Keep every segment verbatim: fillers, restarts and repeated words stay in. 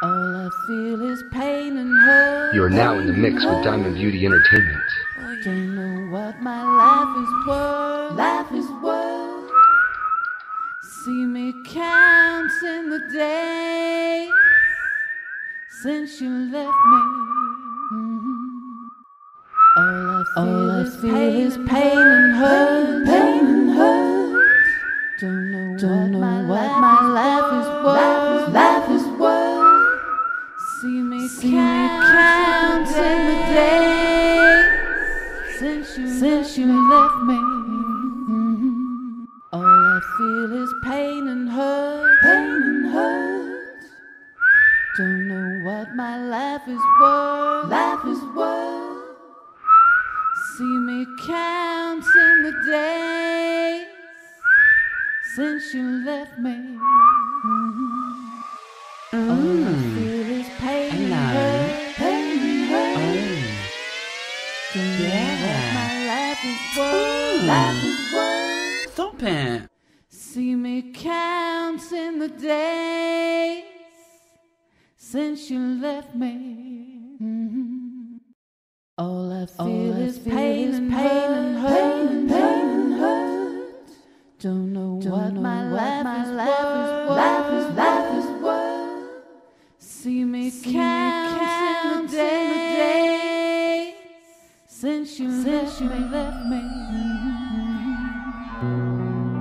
All I feel is pain and hurt. You are now in the mix with Diamond Beauty Entertainment. Don't know what my life is worth. Life is worth. See me counting the days since you left me. Mm-hmm. All I feel, All I is, feel pain is pain and hurt. Pain and hurt. Don't know, Don't what, know my what life my life is worth. Life is worth. See me See counting, counting the days since you since you left me. Mm-hmm. All I feel is pain and hurt. Pain and hurt. Don't know what my life is worth. Life is worth. See me counting the days since you left me. Mm-hmm. Mm. All I feel is pain and hurt. Pain and hurt. Oh. Don't yeah. know what my life is worth. Mm. Life is worth. Stop it. See me counting the days since you left me. Mm-hmm. All I feel All is I pain, is and, pain and hurt. Pain, pain and hurt. Don't know Don't what know my what life, my is, life worth. is worth. Life is life is worth. See me See counting, counting the days since you since left you me. Left me. Mm-hmm.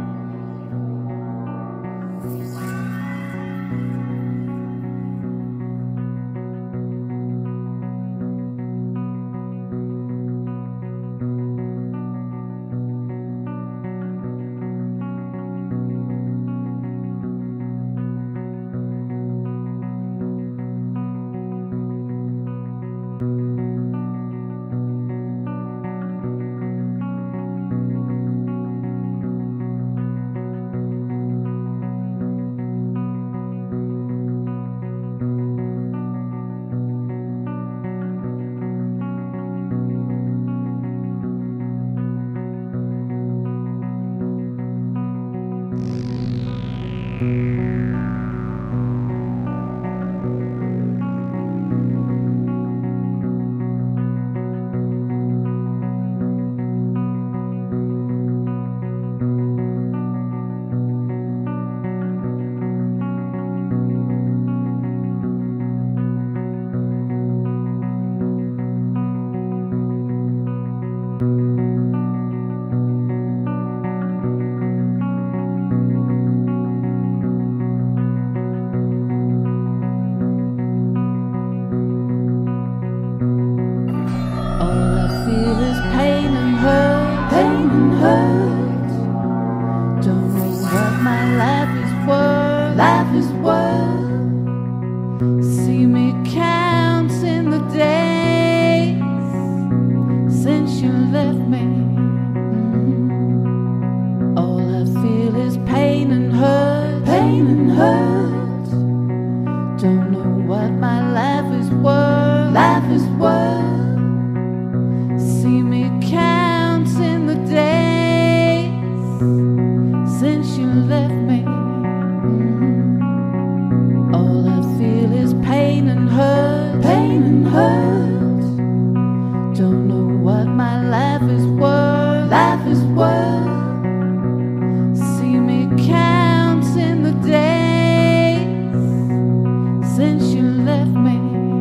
Life is worth. See me counting the days since you left me. Mm-hmm. All I feel is pain and hurt. Pain and hurt. Don't know what my life is worth. Life is worth. See me counting the days since you left me. All I feel is pain and hurt. Pain and hurt. Don't know what my life is worth. Life is worth. See me counting the days since you left me.